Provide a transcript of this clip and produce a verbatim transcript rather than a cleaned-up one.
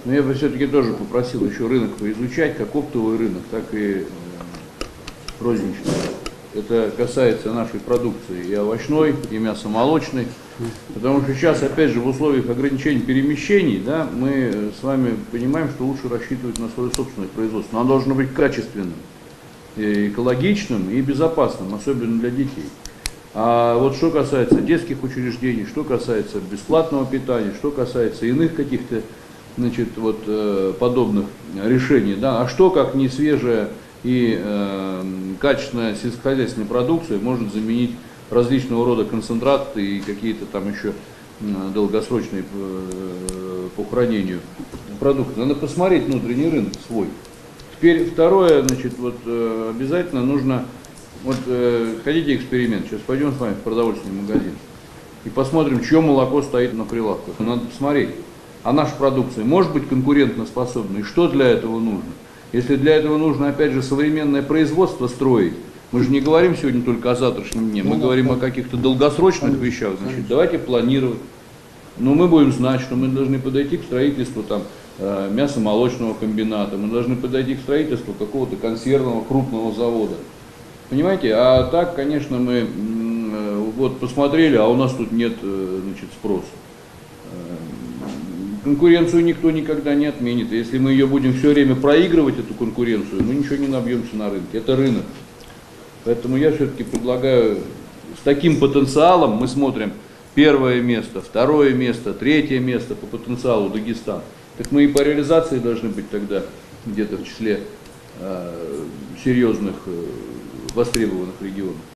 Но я бы все-таки тоже попросил еще рынок поизучать, как оптовый рынок, так и розничный. Это касается нашей продукции и овощной, и мясомолочной. Потому что сейчас, опять же, в условиях ограничений перемещений, да, мы с вами понимаем, что лучше рассчитывать на свое собственное производство. Оно должно быть качественным, экологичным и безопасным, особенно для детей. А вот что касается детских учреждений, что касается бесплатного питания, что касается иных каких-то, значит, вот, подобных решений, да, а что, как не свежая и э, качественная сельскохозяйственная продукция может заменить различного рода концентраты и какие-то там еще долгосрочные э, по хранению продукты. Надо посмотреть внутренний рынок свой. Теперь второе, значит, вот э, обязательно нужно, вот э, хотите эксперимент, сейчас пойдем с вами в продовольственный магазин и посмотрим, чье молоко стоит на прилавках. Надо посмотреть, а наша продукция может быть конкурентоспособна и что для этого нужно. Если для этого нужно, опять же, современное производство строить, мы же не говорим сегодня только о завтрашнем дне, мы говорим о каких-то долгосрочных вещах, значит, давайте планировать. Но мы будем знать, что мы должны подойти к строительству там, мясомолочного комбината, мы должны подойти к строительству какого-то консервного крупного завода. Понимаете? А так, конечно, мы вот посмотрели, а у нас тут нет, значит, спроса. Конкуренцию никто никогда не отменит. Если мы ее будем все время проигрывать, эту конкуренцию, мы ничего не набьемся на рынке. Это рынок. Поэтому я все-таки предлагаю, с таким потенциалом мы смотрим первое место, второе место, третье место по потенциалу Дагестан. Так мы и по реализации должны быть тогда где-то в числе э, серьезных, э, востребованных регионов.